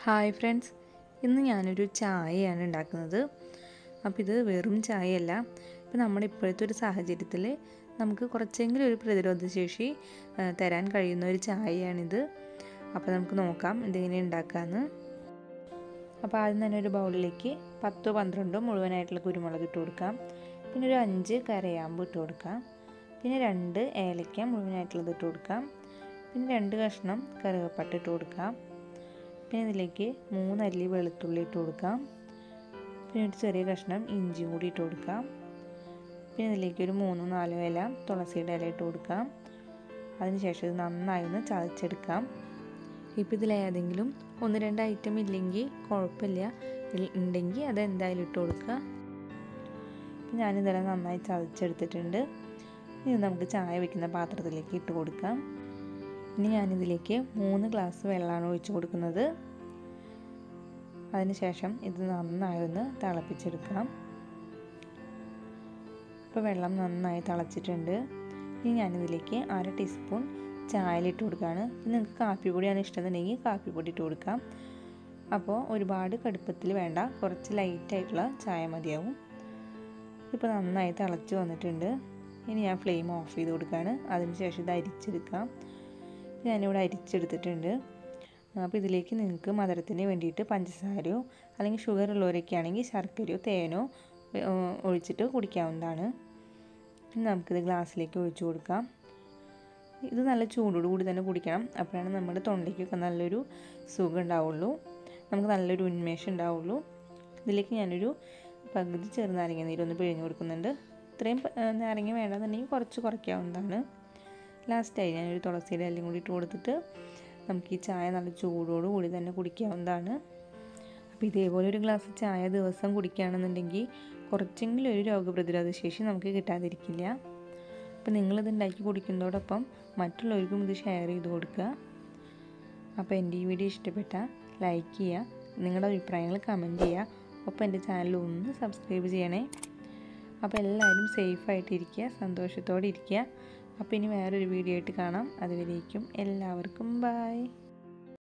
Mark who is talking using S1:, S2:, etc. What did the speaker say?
S1: Hi friends, ഇന്ന് ഞാനൊരു ചായയാണ് ഉണ്ടാക്കുന്നത്. അപ്പോൾ ഇത് വെറും ചായയല്ല. ഇപ്പോൾ നമ്മുടെ ഇപ്പോഴത്തെ ഒരു സാഹചര്യത്തിൽ നമുക്ക് കുറച്ചെങ്കിലും ഒരു പ്രതിരോധശേഷി തരാൻ കഴിയുന്ന ഒരു ചായയാണിത്. അപ്പോൾ നമുക്ക് നോക്കാം ഇതെങ്ങനെ ഉണ്ടാക്കാമെന്ന്. അപ്പോൾ ആദ്യം തന്നെ ഒരു ബൗളിലേക്ക് 10-12 മുഴുവനായിട്ടുള്ള കുരുമുളക് ഇട്ട് കൊടുക്കാം. പിന്നെ ഒരു 5 കരയാമ്പ് ഇട്ട് കൊടുക്കാം. പിന്നെ 2 ഏലക്ക മുഴുവനായിട്ടുള്ളത് ഇട്ട് കൊടുക്കാം. പിന്നെ 2 കഷ്ണം കറുവപ്പട്ട ഇട്ട് കൊടുക്കാം. പിന്നെ ഇതിലേക്ക് 3 അല്ലി വെളുത്തുള്ളി ഇട്ട് കൊടുക്കാം. പിന്നെ ഒരു ചെറിയ കഷ്ണം ഇഞ്ചിയും കൂടി ഇട്ട് കൊടുക്കാം. പിന്നെ ഇതിലേക്ക് ഒരു 3-4 ഇല തുളസിയുടെ ഇല ഇട്ട് കൊടുക്കാം. അതിനുശേഷം ഇത് നന്നായി ഒന്ന് ചതച്ചെടുക്കാം. ഇപ്പോൾ ഇതിലേതെങ്കിലും 1-2 ഐറ്റം ഇല്ലെങ്കിൽ കുഴപ്പമില്ല, ഉണ്ടെങ്കിൽ അത് എന്തായാലും ഇട്ട് കൊടുക്കുക. ഇപ്പം ഞാനിതെല്ലാം നന്നായി ചതച്ചെടുത്തിട്ടുണ്ട്. ഇനി നമുക്ക് ചായ വയ്ക്കുന്ന പാത്രത്തിലേക്ക് ഇട്ട് കൊടുക്കാം. ഇനി ഞാനിതിലേക്ക് 3 ഗ്ലാസ് വെള്ളമാണ് ഒഴിച്ച് കൊടുക്കുന്നത്. അതിനുശേഷം ഇത് നന്നായി ഒന്ന് തിളപ്പിച്ചെടുക്കാം. ഇപ്പോൾ വെള്ളം നന്നായി തിളച്ചിട്ടുണ്ട്. ഇനി ഞാനിതിലേക്ക് 1/2 ടീസ്പൂൺ ചായയിലിട്ട് കൊടുക്കുകയാണ്. നിങ്ങൾക്ക് കാപ്പിപ്പൊടിയാണ് ഇഷ്ടമെന്നുണ്ടെങ്കിൽ കാപ്പിപ്പൊടി ഇട്ട് കൊടുക്കാം. അപ്പോൾ ഒരുപാട് കടുപ്പത്തിൽ വേണ്ട, കുറച്ച് ലൈറ്റായിട്ടുള്ള ചായ മതിയാവും. ഇപ്പോൾ നന്നായി തിളച്ച് വന്നിട്ടുണ്ട്. ഇനി ഞാൻ ഫ്ലെയിം ഓഫ് ചെയ്ത് കൊടുക്കുകയാണ്. അതിനുശേഷം ഇത് അരിച്ചെടുക്കാം. ഞാനിവിടെ അരിച്ചെടുത്തിട്ടുണ്ട്. അപ്പോൾ ഇതിലേക്ക് നിങ്ങൾക്ക് മധുരത്തിന് വേണ്ടിയിട്ട് പഞ്ചസാരയോ അല്ലെങ്കിൽ ഷുഗർ ഉള്ളവരൊക്കെ ആണെങ്കിൽ ശർക്കരയോ തേനോ ഒഴിച്ചിട്ട് കുടിക്കാവുന്നതാണ്. ഇനി നമുക്കിത് ഗ്ലാസ്സിലേക്ക് ഒഴിച്ചു കൊടുക്കാം. ഇത് നല്ല ചൂടോട് കൂടി തന്നെ കുടിക്കണം. അപ്പോഴാണ് നമ്മുടെ തൊണ്ടയ്ക്കൊക്കെ നല്ലൊരു സുഖം ഉണ്ടാവുള്ളൂ, നമുക്ക് നല്ലൊരു ഉന്മേഷം ഉണ്ടാവുള്ളൂ. ഇതിലേക്ക് ഞാനൊരു പകുതി ചെറുനാരങ്ങ നീരൊന്ന് പിഴിഞ്ഞ് കൊടുക്കുന്നുണ്ട്. ഇത്രയും നാരങ്ങ വേണമെന്നുണ്ടെങ്കിൽ കുറച്ച് കുറയ്ക്കാവുന്നതാണ്. ലാസ്റ്റായി ഞാനൊരു തുളസിയുടെ ഇലയും കൂടി ഇട്ട് കൊടുത്തിട്ട് നമുക്ക് ഈ ചായ നല്ല ചൂടോട് കൂടി തന്നെ കുടിക്കാവുന്നതാണ്. അപ്പോൾ ഇതേപോലെ ഒരു ഗ്ലാസ് ചായ ദിവസം കുടിക്കുകയാണെന്നുണ്ടെങ്കിൽ കുറച്ചെങ്കിലും ഒരു രോഗപ്രതിരോധ ശേഷി നമുക്ക് കിട്ടാതിരിക്കില്ല. അപ്പോൾ നിങ്ങളിത് ഉണ്ടാക്കി കുടിക്കുന്നതോടൊപ്പം മറ്റുള്ളവർക്കും ഇത് ഷെയർ ചെയ്ത് കൊടുക്കുക. അപ്പോൾ എൻ്റെ ഈ വീഡിയോ ഇഷ്ടപ്പെട്ടാൽ ലൈക്ക് ചെയ്യുക, നിങ്ങളുടെ അഭിപ്രായങ്ങൾ കമൻറ്റ് ചെയ്യുക. ഒപ്പം എൻ്റെ ചാനൽ ഒന്ന് സബ്സ്ക്രൈബ് ചെയ്യണേ. അപ്പോൾ എല്ലാവരും സേഫായിട്ടിരിക്കുക, സന്തോഷത്തോടെ ഇരിക്കുക. അപ്പോൾ ഇനി വേറൊരു വീഡിയോ ആയിട്ട് കാണാം. അതുവരേക്കും എല്ലാവർക്കും ബൈ.